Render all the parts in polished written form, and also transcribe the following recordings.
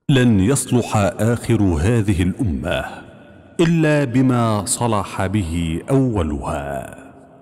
لن يصلح آخر هذه الأمة إلا بما صلح به أولها.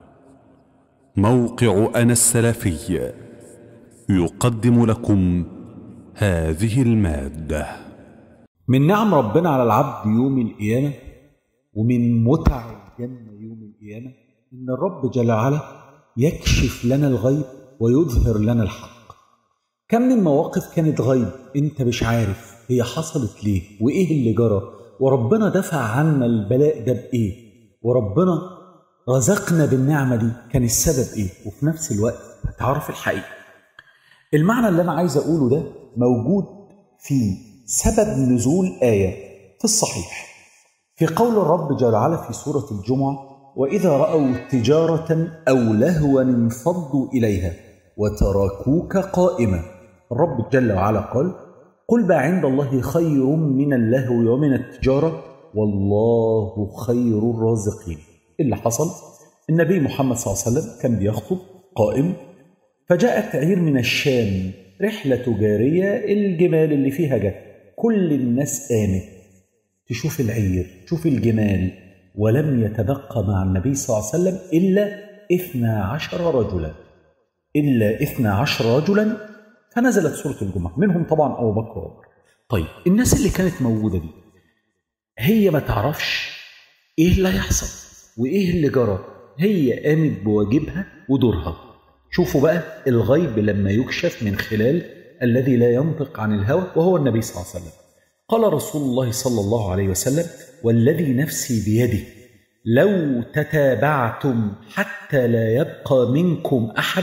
موقع أنا السلفي يقدم لكم هذه المادة. من نعم ربنا على العبد يوم القيامة ومن متع الجنة يوم القيامة إن الرب جل وعلا يكشف لنا الغيب ويظهر لنا الحق. كم من مواقف كانت غيب انت مش عارف هي حصلت ليه وايه اللي جرى، وربنا دفع عنا البلاء ده بايه، وربنا رزقنا بالنعمة دي كان السبب ايه، وفي نفس الوقت هتعرف الحقيقة. المعنى اللي انا عايز اقوله ده موجود في سبب نزول آية في الصحيح في قول الرب جل وعلا في سورة الجمعة: وإذا رأوا تجارة أو لهوا انفضوا إليها وتركوك قائما. الرب جل وعلا قال: قل ما عند الله خير من اللهو ومن التجارة والله خير الرازقين. اللي حصل النبي محمد صلى الله عليه وسلم كان بيخطب قائم، فجاءت عير من الشام، رحلة تجارية، الجمال اللي فيها جت، كل الناس قامت تشوف العير تشوف الجمال، ولم يتبقى مع النبي صلى الله عليه وسلم إلا 12 رجلا. فنزلت سورة الجمعة، منهم طبعا أبو بكر وعمر. طيب الناس اللي كانت موجودة دي هي ما تعرفش إيه اللي هيحصل وإيه اللي جرى، هي قامت بواجبها ودورها. شوفوا بقى الغيب لما يكشف من خلال الذي لا ينطق عن الهوى وهو النبي صلى الله عليه وسلم. قال رسول الله صلى الله عليه وسلم: والذي نفسي بيده لو تتابعتم حتى لا يبقى منكم أحد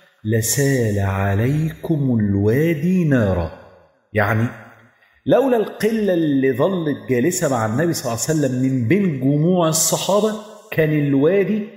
لسال عليكم الوادي نارا. يعني لولا القلة اللي ظلت جالسة مع النبي صلى الله عليه وسلم من بين جموع الصحابة كان الوادي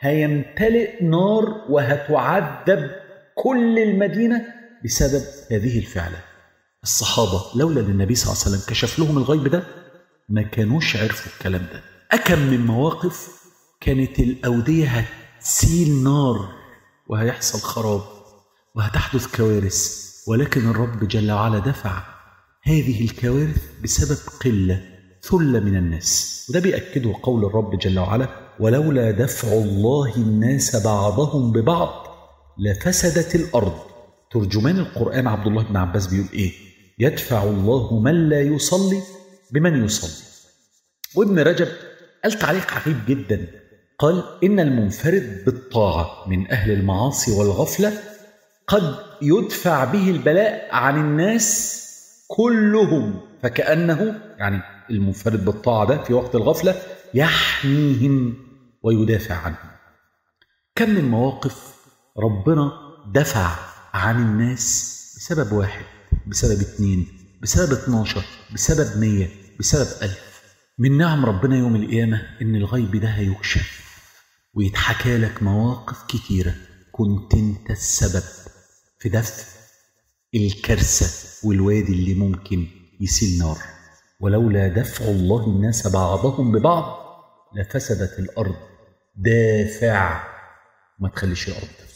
هيمتلئ نار وهتعذب كل المدينة بسبب هذه الفعلة. الصحابة لولا النبي صلى الله عليه وسلم كشف لهم الغيب ده ما كانوش عرفوا الكلام ده. أكم من مواقف كانت الأودية هتسيل نار وهيحصل خراب وهتحدث كوارث، ولكن الرب جل وعلا دفع هذه الكوارث بسبب قلة ثلة من الناس. وده بيأكده قول الرب جل وعلا: ولولا دفع الله الناس بعضهم ببعض لفسدت الأرض. ترجمان القرآن عبد الله بن عباس بيقول إيه؟ يدفع الله من لا يصلي بمن يصلي. وابن رجب قال تعليق عجيب جدا، قال: إن المنفرد بالطاعة من أهل المعاصي والغفلة قد يدفع به البلاء عن الناس كلهم، فكأنه يعني المنفرد بالطاعة ده في وقت الغفلة يحميهم ويدافع عنهم. كم من مواقف ربنا دفع عن الناس بسبب واحد، بسبب 2، بسبب 12، بسبب 100، بسبب 1000. من نعم ربنا يوم القيامة إن الغيب ده هيكشف ويتحكى لك مواقف كتيرة كنت انت السبب في دفع الكارثة والوادي اللي ممكن يسيل نار. ولولا دفع الله الناس بعضهم ببعض لفسدت الأرض. دافع، ما تخليش الأرض